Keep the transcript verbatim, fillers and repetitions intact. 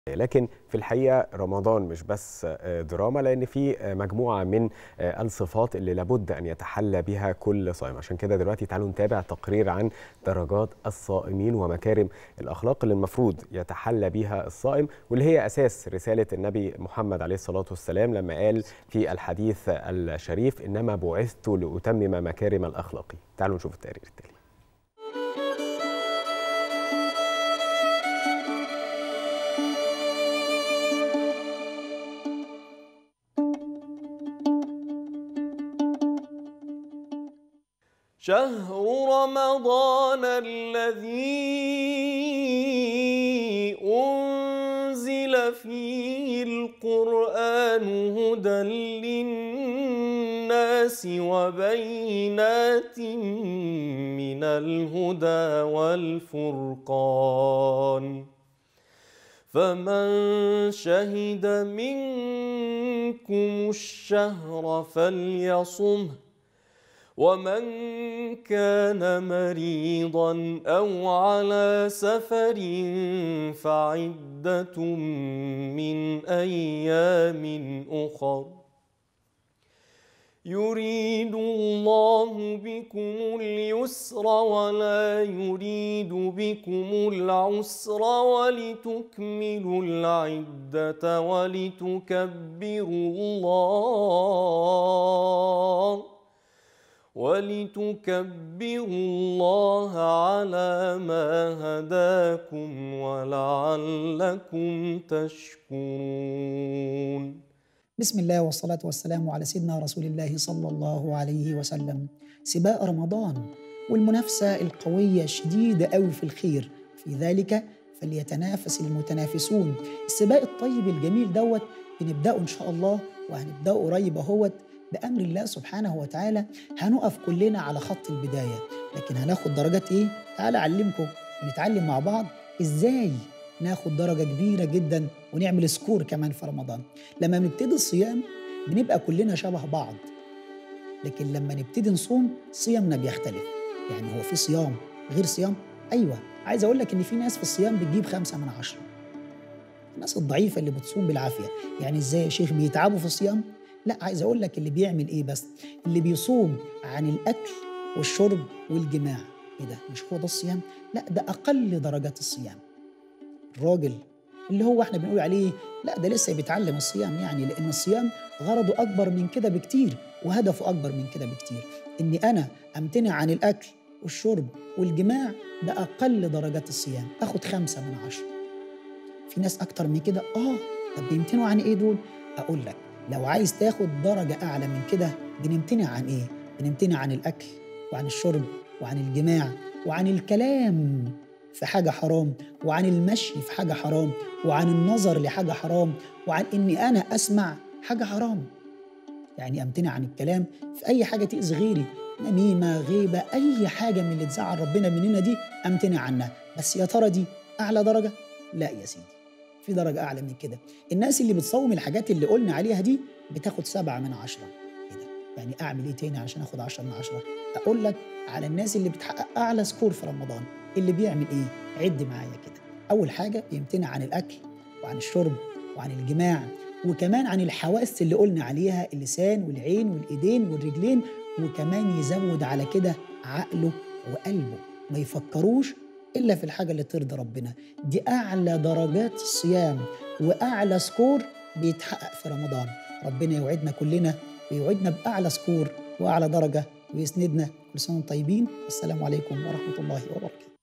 لكن في الحقيقة رمضان مش بس دراما، لأن في مجموعة من الصفات اللي لابد أن يتحلى بها كل صائم. عشان كده دلوقتي تعالوا نتابع تقرير عن درجات الصائمين ومكارم الأخلاق اللي المفروض يتحلى بها الصائم، واللي هي أساس رسالة النبي محمد عليه الصلاة والسلام لما قال في الحديث الشريف: إنما بعثت لأتمم مكارم الأخلاق. تعالوا نشوف التقرير التالي. شهر رمضان الذي أنزل فيه القرآن هدى للناس وبينات من الهدى والفرقان، فمن شهد منكم الشهر فليصمه، ومن كان مريضا أو على سفر فعدة من أيام أخر، يريد الله بكم اليسر ولا يريد بكم العسر ولتكملوا العدة ولتكبروا الله ولتكبروا الله على ما هداكم ولعلكم تشكرون. بسم الله والصلاة والسلام على سيدنا رسول الله صلى الله عليه وسلم. سباق رمضان والمنافسة القوية الشديدة قوي في الخير، في ذلك فليتنافس المتنافسون. السباق الطيب الجميل دوت بنبدأه إن شاء الله، وهنبدأه قريب اهوت بأمر الله سبحانه وتعالى. هنقف كلنا على خط البداية، لكن هناخد درجات إيه؟ تعالى أعلمكم ونتعلم مع بعض إزاي ناخد درجة كبيرة جدا ونعمل سكور كمان في رمضان. لما بنبتدي الصيام بنبقى كلنا شبه بعض، لكن لما نبتدي نصوم صيامنا بيختلف. يعني هو في صيام غير صيام؟ أيوة، عايز أقول لك إن في ناس في الصيام بتجيب خمسة من عشرة. الناس الضعيفة اللي بتصوم بالعافية. يعني إزاي يا شيخ بيتعبوا في الصيام؟ لا، عايز أقول لك اللي بيعمل إيه بس، اللي بيصوم عن الأكل والشرب والجماع. إيه ده؟ مش هو ده الصيام؟ لا، ده أقل درجات الصيام. الراجل اللي هو احنا بنقول عليه لا ده لسه بيتعلم الصيام، يعني لأن الصيام غرضه أكبر من كده بكتير وهدفه أكبر من كده بكتير. إني أنا أمتنع عن الأكل والشرب والجماع ده أقل درجات الصيام، أخد خمسة من عشرة. في ناس أكتر من كده. آه طب بيمتنعوا عن إيه دول؟ أقول لك، لو عايز تاخد درجة أعلى من كده بنمتنع عن إيه؟ بنمتنع عن الأكل وعن الشرب وعن الجماع وعن الكلام في حاجة حرام وعن المشي في حاجة حرام وعن النظر لحاجة حرام وعن إني أنا أسمع حاجة حرام. يعني أمتنع عن الكلام في أي حاجة تأذي غيري، نميمة، غيبة، أي حاجة من اللي تزعل ربنا مننا دي أمتنع عنها. بس يا ترى دي أعلى درجة؟ لا يا سيدي، في درجة أعلى من كده. الناس اللي بتصوم الحاجات اللي قلنا عليها دي بتاخد سبعة من عشرة. إيه ده؟ يعني أعمل إيه تاني عشان أخد عشرة من عشرة؟ أقول لك على الناس اللي بتحقق أعلى سكور في رمضان. اللي بيعمل إيه؟ عد معايا كده. أول حاجة بيمتنع عن الأكل وعن الشرب وعن الجماع، وكمان عن الحواس اللي قلنا عليها، اللسان والعين والإيدين والرجلين، وكمان يزود على كده عقله وقلبه، ما يفكروش إلا في الحاجة اللي ترضي ربنا. دي أعلى درجات الصيام وأعلى سكور بيتحقق في رمضان. ربنا يوعدنا كلنا ويوعدنا بأعلى سكور وأعلى درجة ويسندنا. كل سنة وانتم طيبين، والسلام عليكم ورحمة الله وبركاته.